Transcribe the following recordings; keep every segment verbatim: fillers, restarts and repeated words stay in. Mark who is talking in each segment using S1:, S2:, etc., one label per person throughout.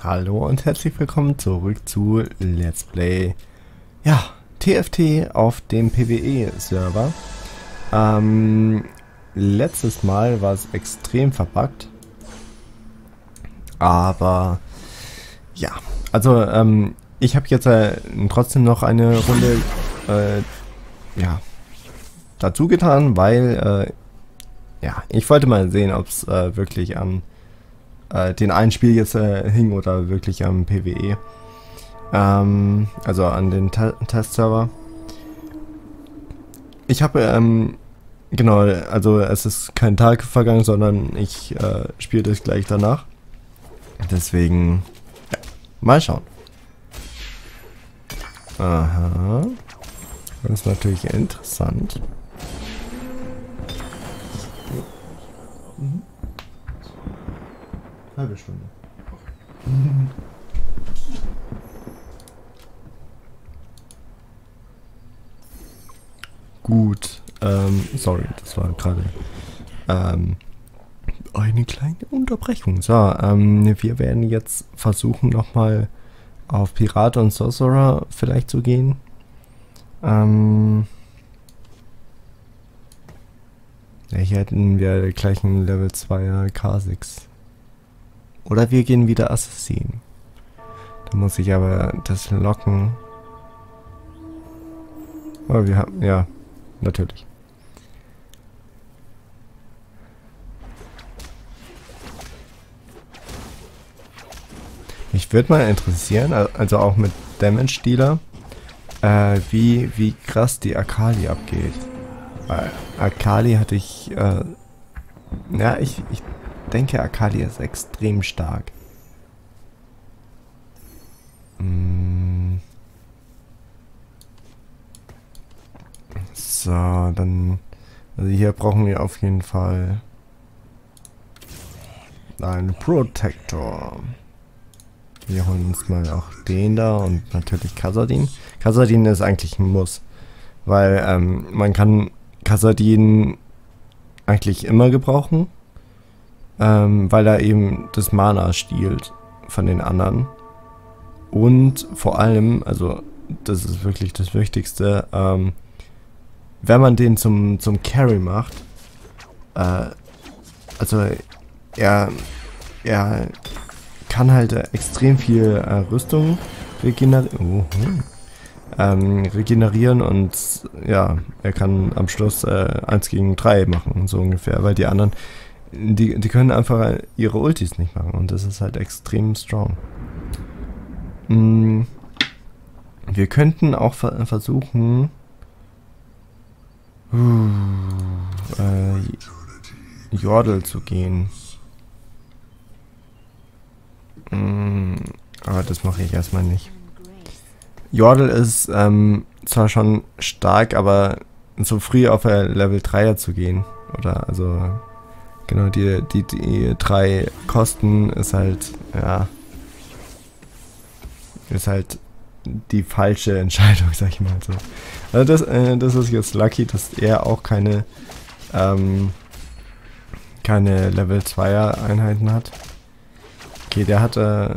S1: Hallo und herzlich willkommen zurück zu Let's Play, ja, T F T auf dem PvE-Server. Ähm, letztes Mal war es extrem verpackt, aber ja, also ähm, ich habe jetzt äh, trotzdem noch eine Runde äh, ja, dazu getan, weil äh, ja, ich wollte mal sehen, ob es äh, wirklich an den einen Spiel jetzt äh, hing oder wirklich am PvE. Ähm, also an den Te Testserver. Ich habe, ähm, genau, also es ist kein Tag vergangen, sondern ich äh, spiele das gleich danach. Deswegen, ja, mal schauen. Aha. Das ist natürlich interessant. Mhm. Halbe Stunde. Gut, ähm, sorry, das war gerade ähm, eine kleine Unterbrechung. So, ähm, wir werden jetzt versuchen nochmal auf Pirat und Sorcerer vielleicht zu gehen. Ähm, ja, hier hätten wir gleich einen Level zweier K sechs. Oder wir gehen wieder Assassin. Da muss ich aber das locken. Oh, wir haben, ja, natürlich. Mich würde mal interessieren, also auch mit Damage Dealer, äh, wie, wie krass die Akali abgeht. Weil Akali hatte ich, äh, ja, ich, ich denke, Akali ist extrem stark. Mm. So, dann... Also hier brauchen wir auf jeden Fall einen Protector. Wir holen uns mal auch den da und natürlich Khazad-dûm. Khazad-dûm ist eigentlich ein Muss, weil ähm, man kann Khazad-dûm eigentlich immer gebrauchen. Ähm, weil er eben das Mana stiehlt von den anderen. Und vor allem, also das ist wirklich das Wichtigste, ähm, wenn man den zum, zum Carry macht, äh, also er, er kann halt äh, extrem viel äh, Rüstung regenerieren, oh, ähm, regenerieren und ja, er kann am Schluss äh, eins gegen drei machen, so ungefähr, weil die anderen Die, die können einfach ihre Ultis nicht machen und das ist halt extrem strong. Mm, wir könnten auch ver versuchen, uh, äh, Yordle zu gehen. Mm, aber das mache ich erstmal nicht. Yordle ist ähm, zwar schon stark, aber so früh auf der Level dreier zu gehen, oder also... Genau, die, die, die drei Kosten ist halt, ja, ist halt die falsche Entscheidung, sag ich mal so. Also das, äh, das ist jetzt lucky, dass er auch keine, ähm, keine Level zweier Einheiten hat. Okay, der hat äh,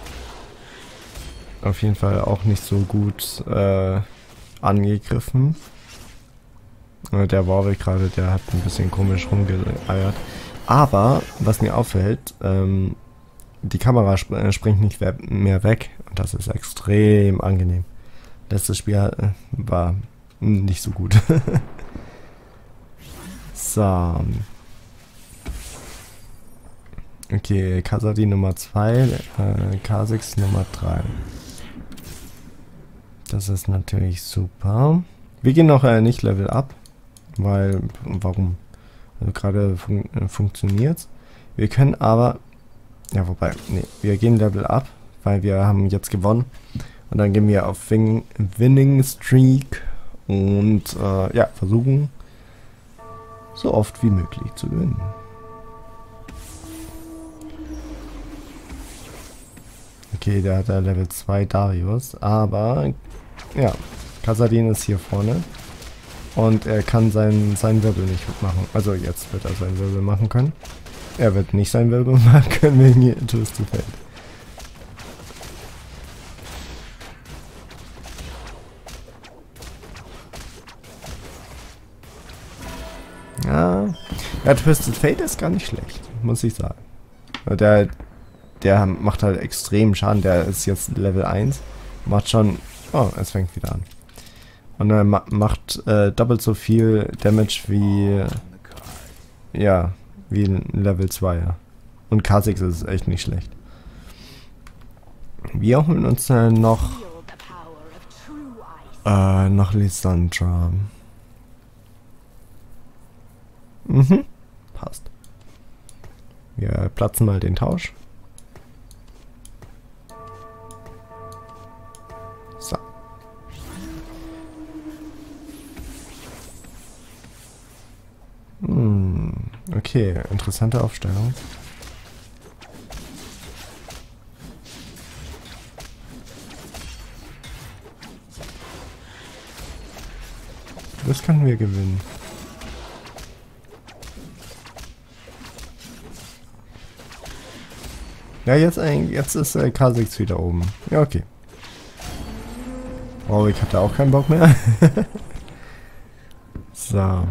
S1: auf jeden Fall auch nicht so gut äh, angegriffen. Der Warwick gerade, der hat ein bisschen komisch rumgeeiert. Aber, was mir auffällt, ähm, die Kamera sp äh, springt nicht mehr weg. Und das ist extrem angenehm. Letztes Spiel äh, war nicht so gut. So. Okay, Khazad-dûm Nummer zwei, äh, K sechs Nummer drei. Das ist natürlich super. Wir gehen noch äh, nicht Level up. Weil, warum? Also gerade fun äh, funktioniert. Wir können aber, ja wobei, nee, wir gehen Level up, weil wir haben jetzt gewonnen. Und dann gehen wir auf Win Winning Streak und äh, ja, versuchen so oft wie möglich zu gewinnen. Okay, der hat da Level zwei Darius, aber ja, Khazad-dûm ist hier vorne. Und er kann seinen, seinen Wirbel nicht machen. Also jetzt wird er seinen Wirbel machen können. Er wird nicht seinen Wirbel machen können wegen Twisted Fate. Ja, ja, Twisted Fate ist gar nicht schlecht, muss ich sagen. Der, der macht halt extrem Schaden. Der ist jetzt Level eins. Macht schon... Oh, es fängt wieder an. Und er ma macht äh, doppelt so viel Damage wie... Ja, wie Level zwei. Ja. Und Kha'Zix ist echt nicht schlecht. Wir holen uns äh, noch... Äh, noch Lissandra. Mhm, passt. Wir platzen mal den Tausch. So. Hm, okay, interessante Aufstellung. Das können wir gewinnen. Ja, jetzt, jetzt ist äh, Kha'Zix wieder oben. Ja, okay. Oh, ich hatte auch keinen Bock mehr. So.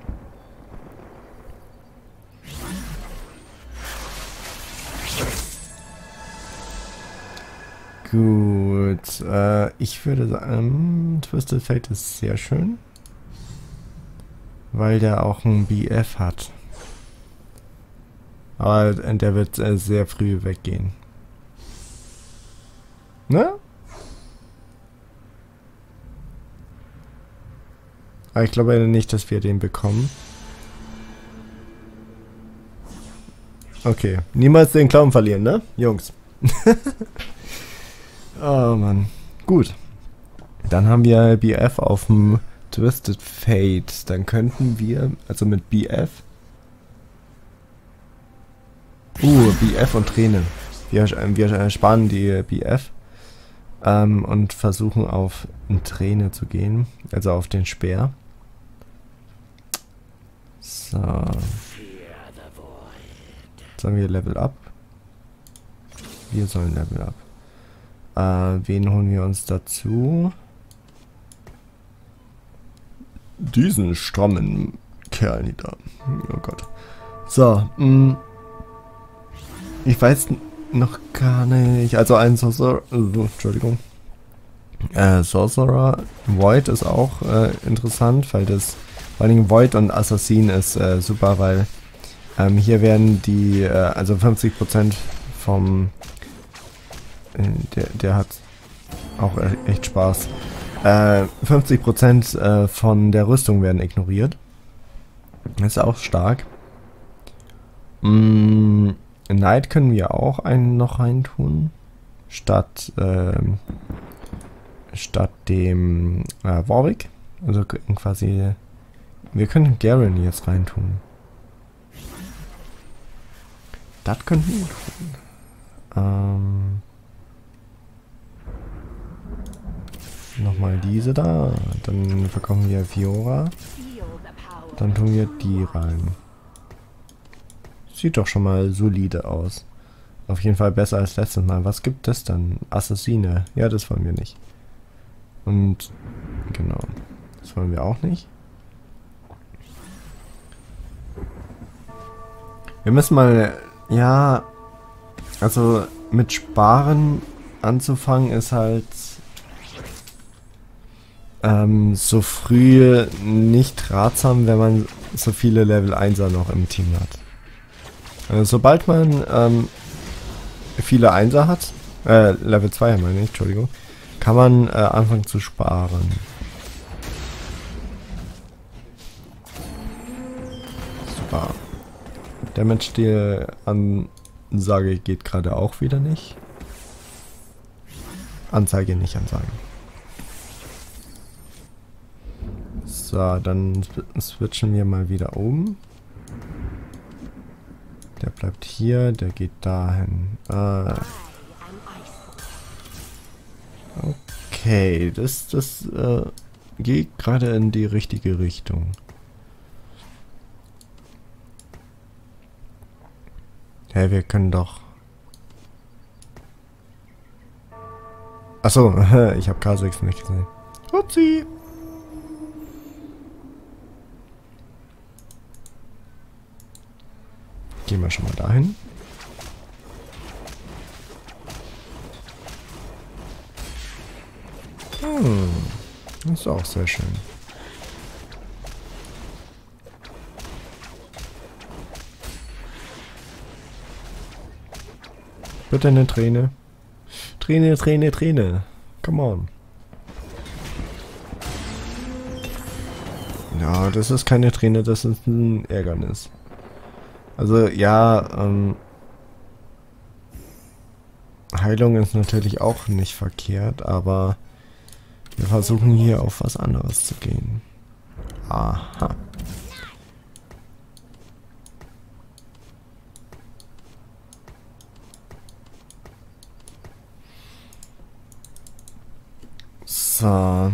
S1: Gut. Äh, ich würde sagen, Twisted Fate ist sehr schön. Weil der auch ein B F hat. Aber der wird äh, sehr früh weggehen. Ne? Aber ich glaube nicht, dass wir den bekommen. Okay. Niemals den Clown verlieren, ne? Jungs. Oh Mann. Gut. Dann haben wir B F auf dem Twisted Fate. Dann könnten wir, also mit B F... Uh, B F und Tränen. Wir, wir sparen die B F ähm, und versuchen auf eine Träne zu gehen. Also auf den Speer. So. Sollen wir Level Up? Wir sollen Level Up. Äh, wen holen wir uns dazu? Diesen strammen Kerl da. Oh Gott. So, mh. Ich weiß noch gar nicht. Also ein Sorcerer. Uh, Entschuldigung. Äh, Sorcerer Void ist auch äh, interessant, weil das vor allem Void und Assassin ist äh, super, weil ähm, hier werden die, äh, also fünfzig Prozent vom äh, der, der hat auch e echt Spaß. Äh, fünfzig Prozent äh, von der Rüstung werden ignoriert. Das ist auch stark. Mm, Knight können wir auch einen noch reintun. Statt, ähm, statt dem äh, Warwick. Also quasi. Wir können Garen jetzt reintun. Das könnten wir tun. Ähm, Nochmal diese da. Dann bekommen wir Fiora. Dann tun wir die rein. Sieht doch schon mal solide aus. Auf jeden Fall besser als letztes Mal. Was gibt es dann? Assassine. Ja, das wollen wir nicht. Und genau. Das wollen wir auch nicht. Wir müssen mal... Ja... Also mit Sparen anzufangen ist halt... Ähm, so früh nicht ratsam, wenn man so viele Level einser noch im Team hat. Also sobald man ähm, viele Einser hat, äh, Level zwei meine ich, Entschuldigung, kann man äh, anfangen zu sparen. Super. Damage die Ansage geht gerade auch wieder nicht. Anzeige nicht Ansage. So, dann switchen wir mal wieder um. Der bleibt hier, der geht dahin. Ah. Okay, das, das äh, geht gerade in die richtige Richtung. Hä, hey, wir können doch... Achso, ich habe Kha'Zix nicht gesehen. Upsi! Gehen wir schon mal dahin. Hm, das ist auch sehr schön. Bitte eine Träne. Träne, Träne, Träne. Come on. Ja, das ist keine Träne, das ist ein Ärgernis. Also ja, ähm, Heilung ist natürlich auch nicht verkehrt, aber wir versuchen hier auf was anderes zu gehen. Aha. So.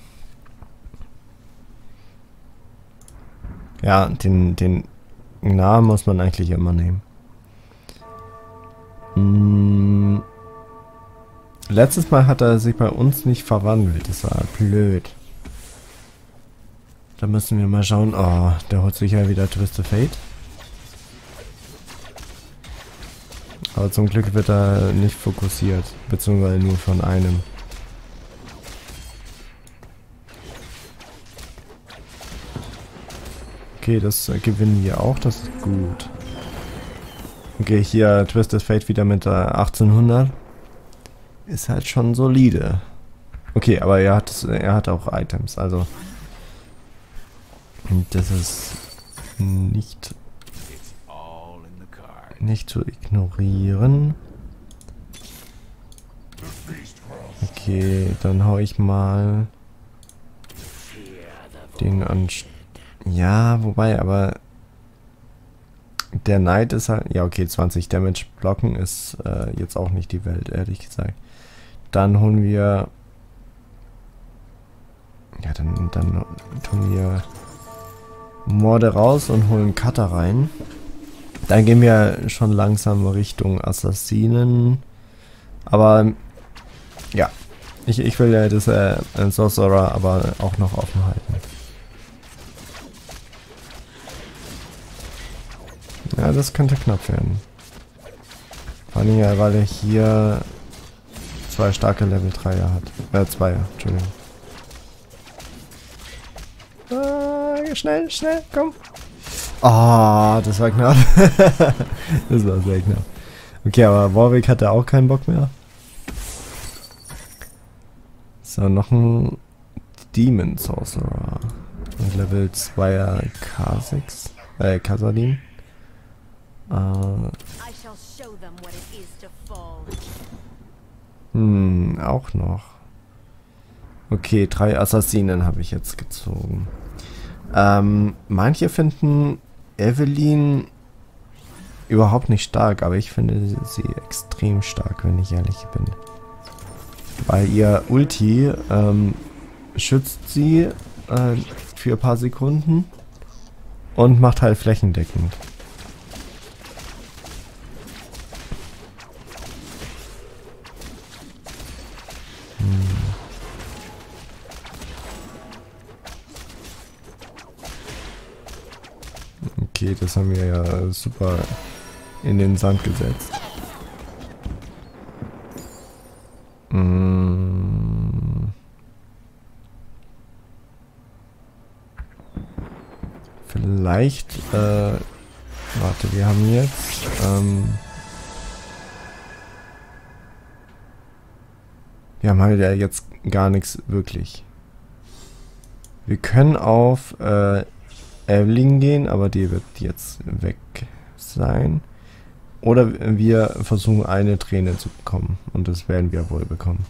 S1: Ja, den, den Namen muss man eigentlich immer nehmen. Hm. Letztes Mal hat er sich bei uns nicht verwandelt. Das war blöd. Da müssen wir mal schauen. Oh, der holt sich ja wieder Twisted Fate. Aber zum Glück wird er nicht fokussiert. Beziehungsweise nur von einem. Okay, das äh, gewinnen wir auch. Das ist gut. Okay, hier Twisted Fate wieder mit äh, achtzehnhundert. Ist halt schon solide. Okay, aber er hat, er hat auch Items, also das ist nicht, nicht zu ignorieren. Okay, dann hau ich mal den an. Ja, wobei, aber der Knight ist halt. Ja, okay, zwanzig Damage blocken ist äh, jetzt auch nicht die Welt, ehrlich gesagt. Dann holen wir. Ja, dann, dann tun wir Morde raus und holen Cutter rein. Dann gehen wir schon langsam Richtung Assassinen. Aber ja, ich, ich will ja das äh, Sorcerer aber auch noch offen halten. Ja, das könnte knapp werden. Vor allem ja, weil er hier zwei starke Level dreier hat. Äh, zweier, Entschuldigung. Ah, schnell, schnell, komm. Ah, oh, das war knapp. Das war sehr knapp. Okay, aber Warwick hatte auch keinen Bock mehr. So, noch ein Demon Sorcerer. Level zweier K sechs. Äh, Khazad-dûm. Äh. Hm, auch noch. Okay, drei Assassinen habe ich jetzt gezogen. Ähm, manche finden Evelyn überhaupt nicht stark, aber ich finde sie extrem stark, wenn ich ehrlich bin. Weil ihr Ulti ähm, schützt sie äh, für ein paar Sekunden und macht halt flächendeckend. Okay, das haben wir ja super in den Sand gesetzt. Hm. Vielleicht, äh, warte, wir haben jetzt, ähm, wir haben halt ja jetzt gar nichts wirklich. Wir können auf, äh, Evelyn gehen, aber die wird jetzt weg sein. Oder wir versuchen eine Träne zu bekommen. Und das werden wir wohl bekommen.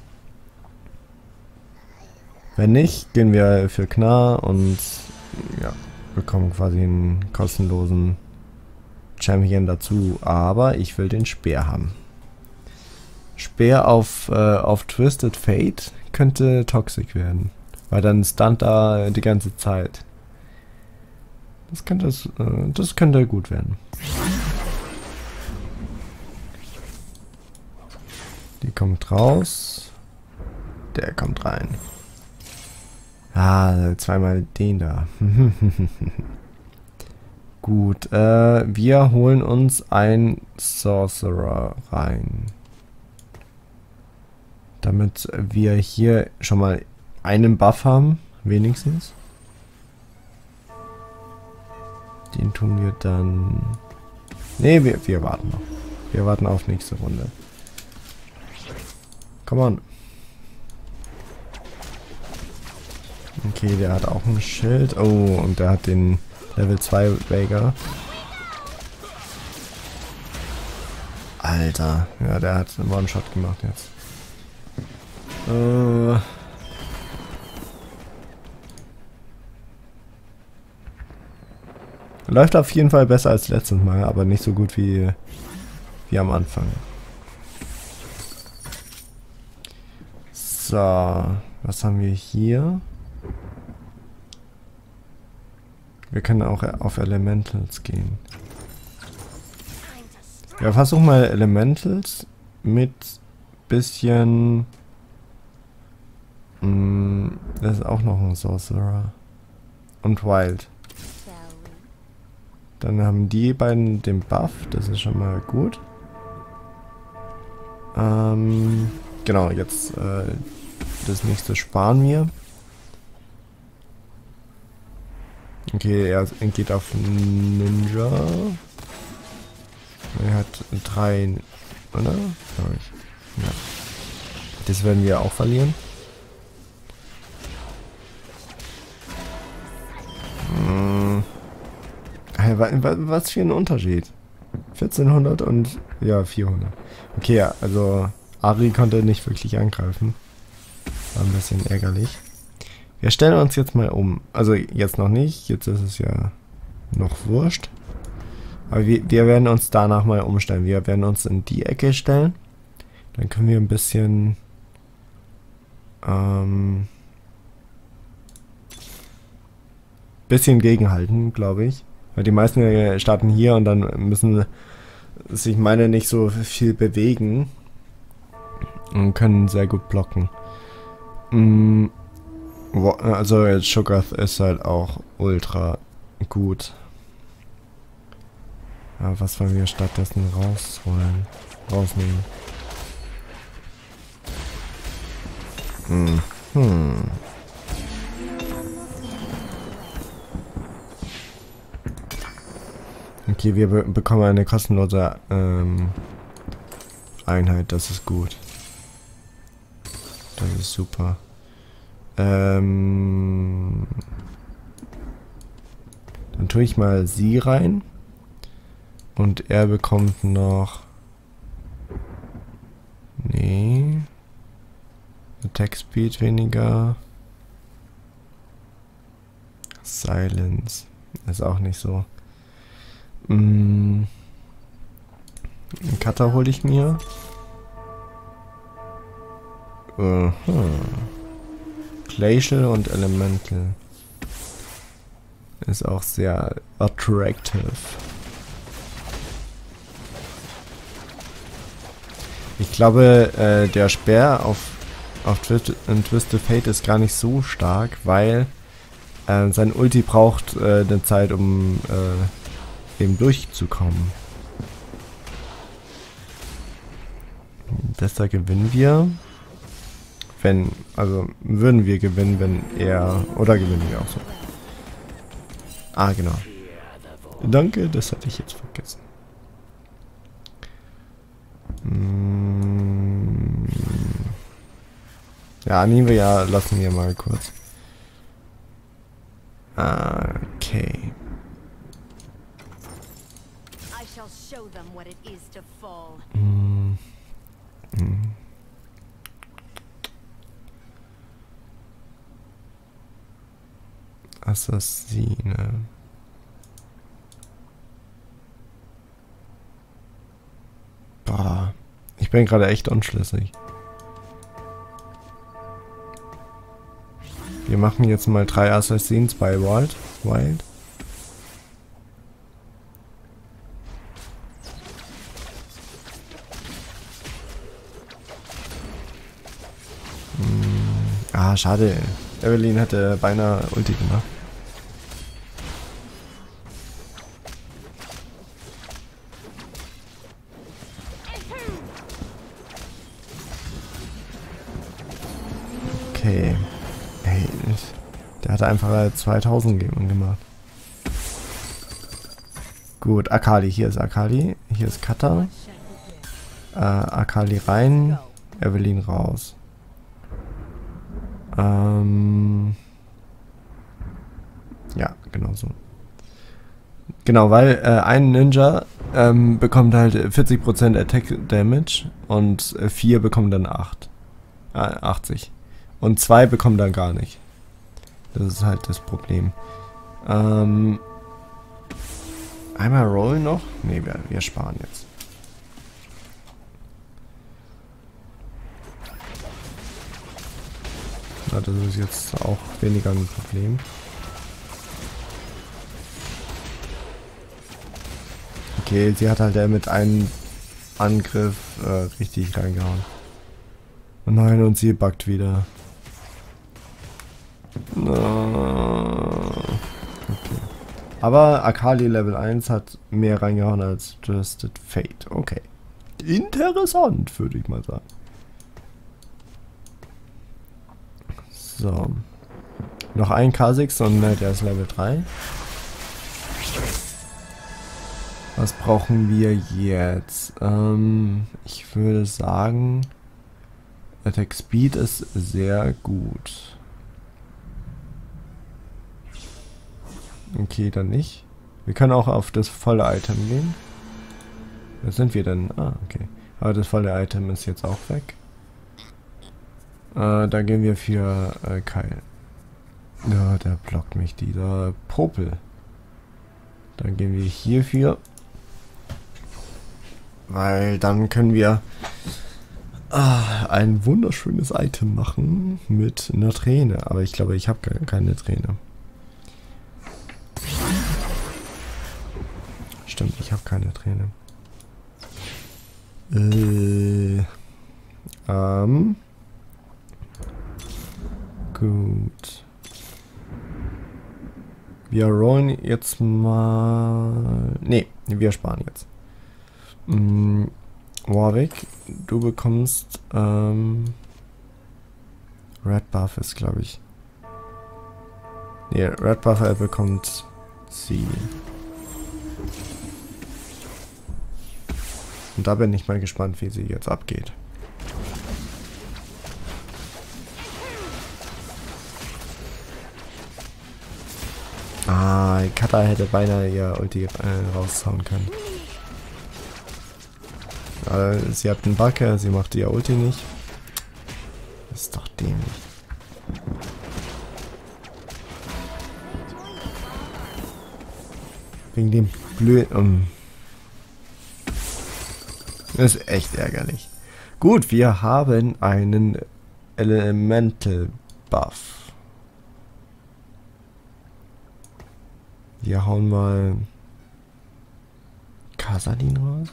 S1: Wenn nicht, gehen wir für Gnar und ja, bekommen quasi einen kostenlosen Champion dazu. Aber ich will den Speer haben. Speer auf, äh, auf Twisted Fate könnte toxisch werden. Weil dann stunt da die ganze Zeit. Das könnte, äh, das könnte gut werden. Die kommt raus. Der kommt rein. Ah, zweimal den da. Gut, äh, wir holen uns ein Sorcerer rein. Damit wir hier schon mal einen Buff haben, wenigstens. Den tun wir dann... Ne, wir, wir warten noch. Wir warten auf nächste Runde. Come on. Okay, der hat auch ein Schild. Oh, und der hat den Level zwei Veigar. Alter. Ja, der hat einen One-Shot gemacht jetzt. Äh... Läuft auf jeden Fall besser als letztes Mal, aber nicht so gut wie, wie am Anfang. So, was haben wir hier? Wir können auch auf Elementals gehen. Ja, versuch mal Elementals mit bisschen... Mh, das ist auch noch ein Sorcerer. Und Wild. Dann haben die beiden den Buff, das ist schon mal gut. Ähm, genau, jetzt äh, das nächste sparen wir. Okay, er geht auf Ninja. Er hat drei, oder? Ja. Das werden wir auch verlieren. Hm. Was für ein Unterschied. vierzehnhundert und ja, vierhundert. Okay, ja, also Ari konnte nicht wirklich angreifen. War ein bisschen ärgerlich. Wir stellen uns jetzt mal um. Also jetzt noch nicht, jetzt ist es ja noch wurscht. Aber wir, wir werden uns danach mal umstellen. Wir werden uns in die Ecke stellen. Dann können wir ein bisschen... Ähm, bisschen gegenhalten, glaube ich. Weil die meisten starten hier und dann müssen sich meine nicht so viel bewegen. Und können sehr gut blocken. Mhm. Also Shoggoth ist halt auch ultra gut. Aber was wollen wir stattdessen rausholen? Rausnehmen. Hm. Hm. Okay, wir be bekommen eine kostenlose ähm, Einheit, das ist gut. Das ist super. Ähm, dann tue ich mal sie rein. Und er bekommt noch... Nee. Attack Speed weniger. Silence. Ist auch nicht so. Mm. Einen Cutter hole ich mir. Uh-huh. Glacial und Elemental. Ist auch sehr attractive. Ich glaube, äh, der Speer auf, auf Twist, Twisted Fate ist gar nicht so stark, weil äh, sein Ulti braucht äh, eine Zeit, um äh, eben durchzukommen. Deshalb gewinnen wir. Wenn, also würden wir gewinnen, wenn er, oder gewinnen wir auch so. Ah, genau. Danke, das hatte ich jetzt vergessen. Hm. Ja, nehmen wir ja, lassen wir mal kurz. Okay. Hm. Hm. Assassine. Boah. Ich bin gerade echt unschlüssig. Wir machen jetzt mal drei Assassins bei Wild. Wild. Hm. Ah, schade. Evelyn hätte beinahe Ulti gemacht. hat er einfach zweitausend gemacht. Gut, Akali. Hier ist Akali. Hier ist Kata. Äh, Akali rein. Evelyn raus. Ähm... Ja, genau so. Genau, weil äh, ein Ninja ähm, bekommt halt vierzig Prozent Attack Damage und äh, vier bekommen dann acht. Äh, achtzig. Und zwei bekommen dann gar nicht. Das ist halt das Problem. Ähm, einmal Roll noch? Ne, wir, wir sparen jetzt. Na, das ist jetzt auch weniger ein Problem. Okay, sie hat halt ja mit einem Angriff äh, richtig reingehauen. Oh nein, und sie buggt wieder. No. Okay. Aber Akali Level eins hat mehr reingehauen als Twisted Fate. Okay. Interessant, würde ich mal sagen. So. Noch ein Kha'Zix und äh, der ist Level drei. Was brauchen wir jetzt? Ähm, ich würde sagen, Attack Speed ist sehr gut. Okay, dann nicht. Wir können auch auf das volle Item gehen. Was sind wir denn? Ah, okay. Aber das volle Item ist jetzt auch weg. Äh, da gehen wir für äh, Kyle. Ja, der blockt mich, dieser Popel. Dann gehen wir hierfür. Weil dann können wir ah, ein wunderschönes Item machen mit einer Träne. Aber ich glaube, ich habe keine, keine Träne. Stimmt, ich habe keine Träne. Äh, ähm. Gut. Wir rollen jetzt mal... Nee, wir sparen jetzt. Mm, Warwick, du bekommst... Ähm, Red Buff ist, glaube ich... Nee, Red Buff, er bekommt sie. Und da bin ich mal gespannt, wie sie jetzt abgeht. Ah, Kata hätte beinahe ihr Ulti äh, raushauen können. Aber sie hat einen Bug, sie macht ihr Ulti nicht. Das ist doch dämlich. Wegen dem blöden... Um. Das ist echt ärgerlich. Gut, wir haben einen Elemental Buff. Wir hauen mal Kassadin raus.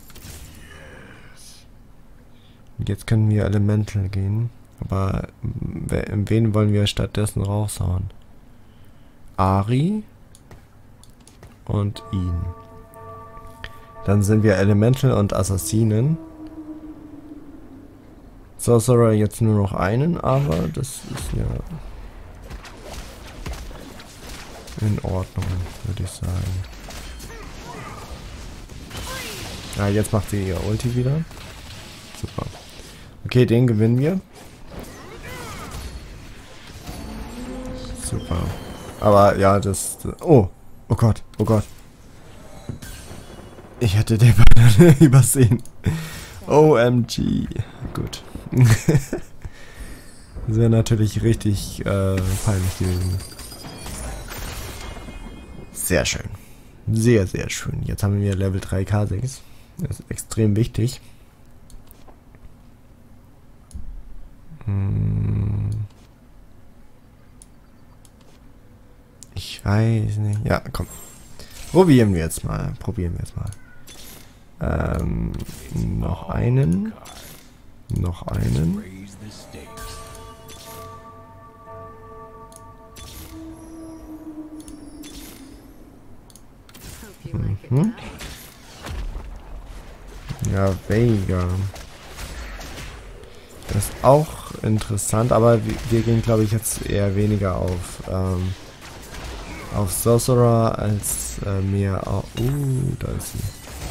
S1: Und jetzt können wir Elemental gehen. Aber wen wollen wir stattdessen raushauen? Ari und ihn. Dann sind wir Elemental und Assassinen. Sorcerer jetzt nur noch einen, aber das ist ja in Ordnung, würde ich sagen. Ja, jetzt macht sie ihr Ulti wieder. Super. Okay, den gewinnen wir. Super. Aber ja, das... Oh, oh Gott, oh Gott. Ich hätte den übersehen. O M G. Gut. Das wäre natürlich richtig äh, peinlich gewesen. Sehr schön. Sehr, sehr schön. Jetzt haben wir Level drei Kha'Zix. Das ist extrem wichtig. Hm. Ich weiß nicht. Ja, komm. Probieren wir jetzt mal. Probieren wir jetzt mal. Ähm, noch einen. Noch einen. Mhm. Ja, Veigar. ist auch interessant, aber wir, wir gehen, glaube ich, jetzt eher weniger auf, ähm, auf Sorcerer als äh, mehr auf... Uh, da ist sie.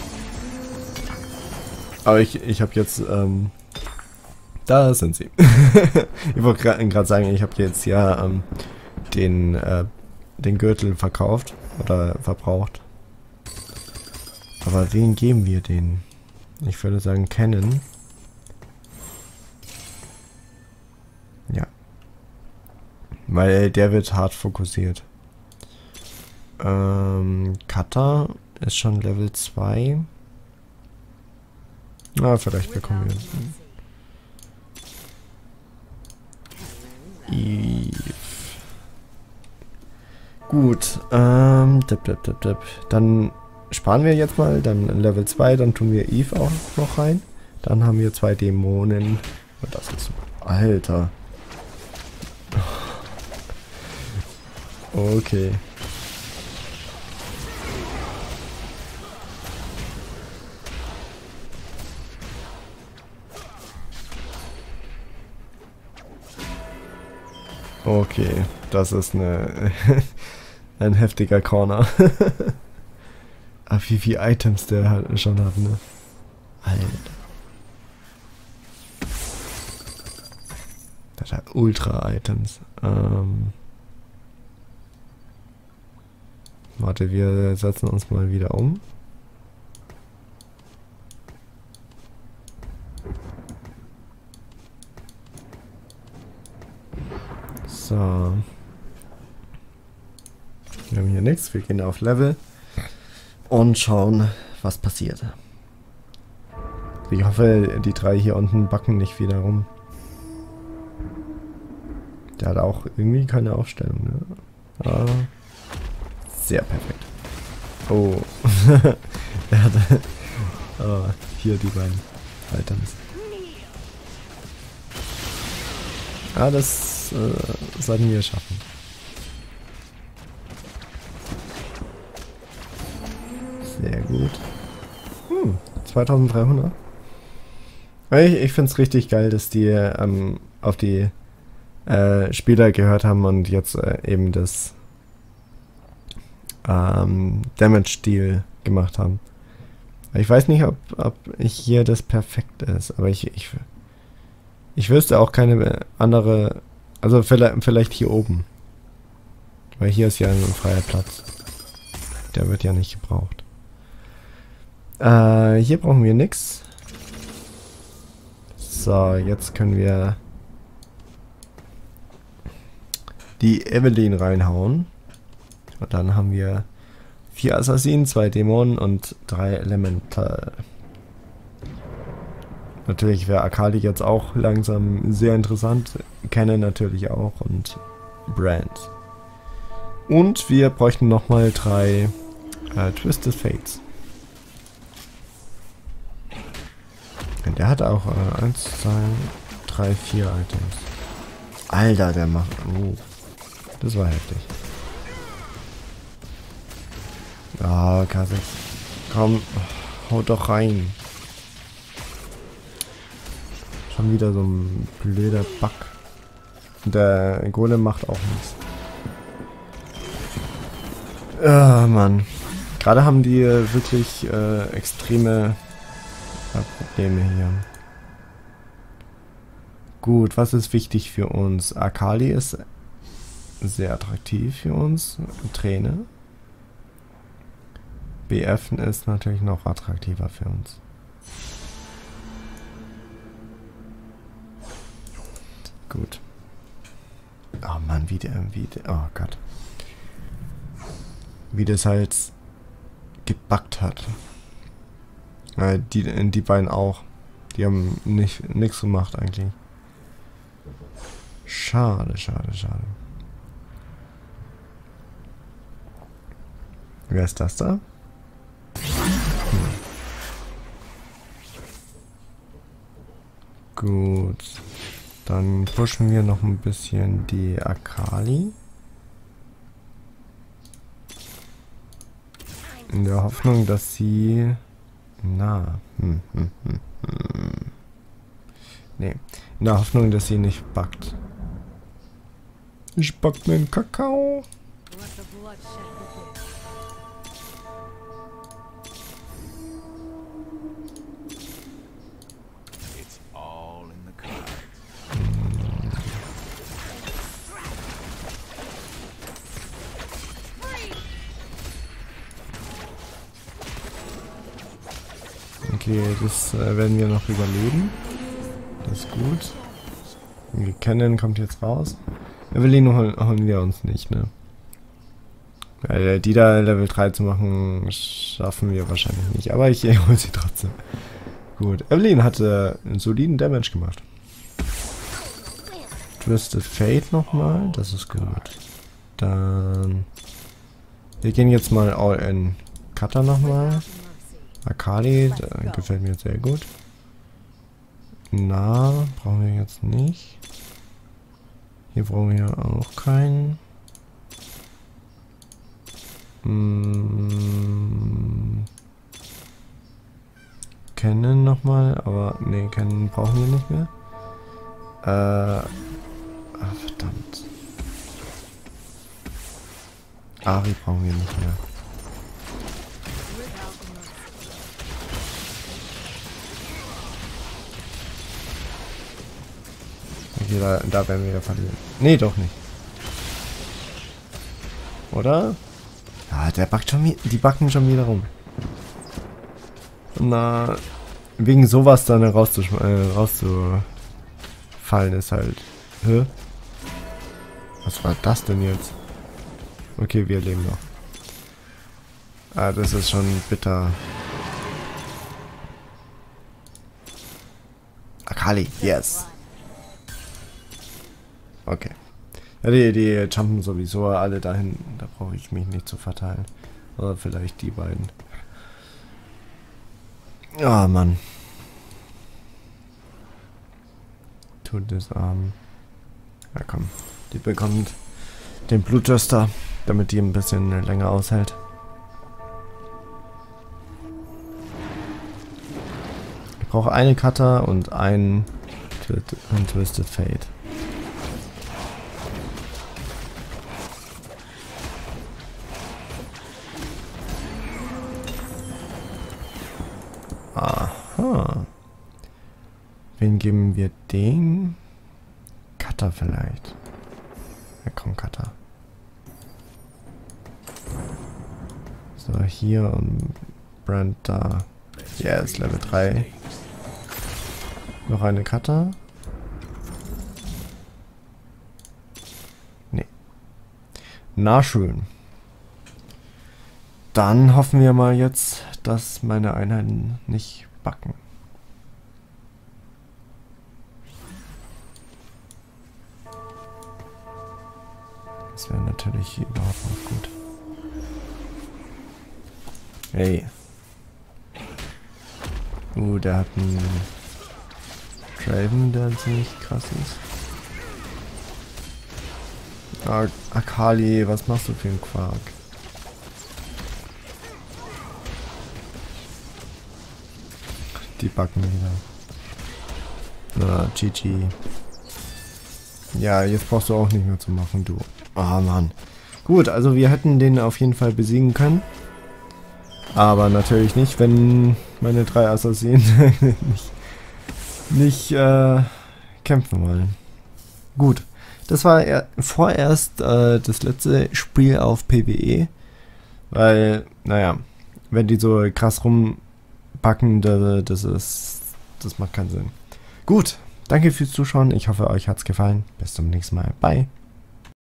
S1: Aber ich, ich habe jetzt... Ähm, da sind sie. Ich wollte gerade sagen, ich habe jetzt ja ähm, den, äh, den Gürtel verkauft oder verbraucht. Aber wen geben wir den? Ich würde sagen Cannon. Ja. Weil der wird hart fokussiert. Ähm, Cutter ist schon Level zwei. Na, vielleicht bekommen wir Eve. Gut, ähm, dip, dip, dip, dip. Dann sparen wir jetzt mal, dann Level zwei, dann tun wir Eve auch noch rein. Dann haben wir zwei Dämonen. Und das ist... Alter. Okay. Okay, das ist eine ein heftiger Corner. Aber wie viele Items der halt schon hat, ne? Alter. Das hat Ultra-Items. Ähm Warte, wir setzen uns mal wieder um. So. Wir haben hier nichts. Wir gehen auf Level und schauen, was passiert. Ich hoffe, die drei hier unten backen nicht wieder rum. Der hat auch irgendwie keine Aufstellung, ne? Ah, sehr perfekt. Oh. Er hatte... Oh, hier die beiden Items. Ah, das äh, sollten wir schaffen. Sehr gut. Hm, zweitausenddreihundert. Ich, ich finde es richtig geil, dass die ähm, auf die äh, Spieler gehört haben und jetzt äh, eben das ähm, Damage-Deal gemacht haben. Ich weiß nicht, ob, ob hier das perfekt ist, aber ich, ich, ich wüsste auch keine andere, also vielleicht, vielleicht hier oben. Weil hier ist ja ein freier Platz. Der wird ja nicht gebraucht. Äh, hier brauchen wir nichts. So, jetzt können wir die Evelyn reinhauen. Und dann haben wir vier Assassinen, zwei Dämonen und drei Elemental. Natürlich wäre Akali jetzt auch langsam sehr interessant. Cannon natürlich auch und Brand. Und wir bräuchten nochmal drei äh, Twisted Fates. Und der hat auch äh, eins, zwei, drei, vier Items. Alter, der macht... Oh, das war heftig. Ah, oh, K sechs. Komm, hau doch rein. Schon wieder so ein blöder Bug. Und der Golem macht auch nichts. Ah, Mann. Gerade haben die wirklich äh, extreme äh, Probleme hier. Gut, was ist wichtig für uns? Akali ist sehr attraktiv für uns. Träne. B F ist natürlich noch attraktiver für uns. Gut. Oh Mann, wie der, wie der, oh Gott. Wie das halt gebackt hat. Äh, die, die beiden auch. Die haben nicht nichts gemacht eigentlich. Schade, schade, schade. Wer ist das da? Hm. Gut. Dann pushen wir noch ein bisschen die Akali. In der Hoffnung, dass sie... Na. Hm, hm, hm, hm. Nee. In der Hoffnung, dass sie nicht buggt. Ich back mir einen Kakao. Okay, das äh, werden wir noch überleben. Das ist gut. Die Cannon kommt jetzt raus. Evelyn holen, holen wir uns nicht, ne? Weil die da Level drei zu machen, schaffen wir wahrscheinlich nicht. Aber ich äh, hole sie trotzdem. Gut. Evelyn hatte einen soliden Damage gemacht. Twisted Fate nochmal. Das ist gut. Dann... Wir gehen jetzt mal all in. Cutter nochmal. Akali, gefällt mir sehr gut. Na, brauchen wir jetzt nicht. Hier brauchen wir auch keinen. Hm. Kennen nochmal, aber ne, kennen brauchen wir nicht mehr. Äh. Ach, verdammt. Ari brauchen wir nicht mehr. Okay, da, da werden wir wieder verlieren. Nee, doch nicht. Oder? Ja, der backt schon wieder, die backen schon wieder rum. Na, wegen sowas dann rauszusch äh, rauszufallen ist halt. Hä? Was war das denn jetzt? Okay, wir leben noch. Ah, das ist schon bitter. Akali, yes. Okay. Ja, die, die jumpen sowieso alle dahin. Da brauche ich mich nicht zu verteilen. Oder vielleicht die beiden. Ah, oh, Mann. Tut das arm. Ja, komm. Die bekommt den Blutdurster, damit die ein bisschen länger aushält. Ich brauche eine Cutter und ein Twisted Fate. Aha. Wen geben wir den? Cutter vielleicht. Ja, komm, Cutter. So, hier und Brand da. Yes, Level drei. Noch eine Cutter. Nee. Na schön. Dann hoffen wir mal jetzt, dass meine Einheiten nicht backen. Das wäre natürlich überhaupt nicht gut. Hey. Uh, der hat einen Draven, der ziemlich krass ist. Ah, Akali, was machst du für einen Quark? Die backen wieder. Na, G G. Ja, jetzt brauchst du auch nicht mehr zu machen, du. Ah, Mann. Gut, also wir hätten den auf jeden Fall besiegen können. Aber natürlich nicht, wenn meine drei Assassinen nicht, nicht äh, kämpfen wollen. Gut, das war er vorerst äh, das letzte Spiel auf PvE. Weil, naja, wenn die so krass rumbacken, das ist, das macht keinen Sinn. Gut, danke fürs Zuschauen. Ich hoffe, euch hat's gefallen. Bis zum nächsten Mal. Bye.